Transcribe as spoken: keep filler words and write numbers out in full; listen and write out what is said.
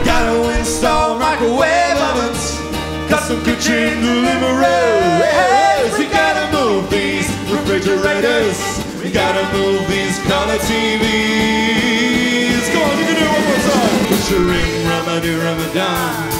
gotta install microwave ovens, custom kitchen deliveries. We gotta move these refrigerators, we gotta move these color T Vs. Come on, you can do it one more time. Push your rim, Ramadan, Ramadan.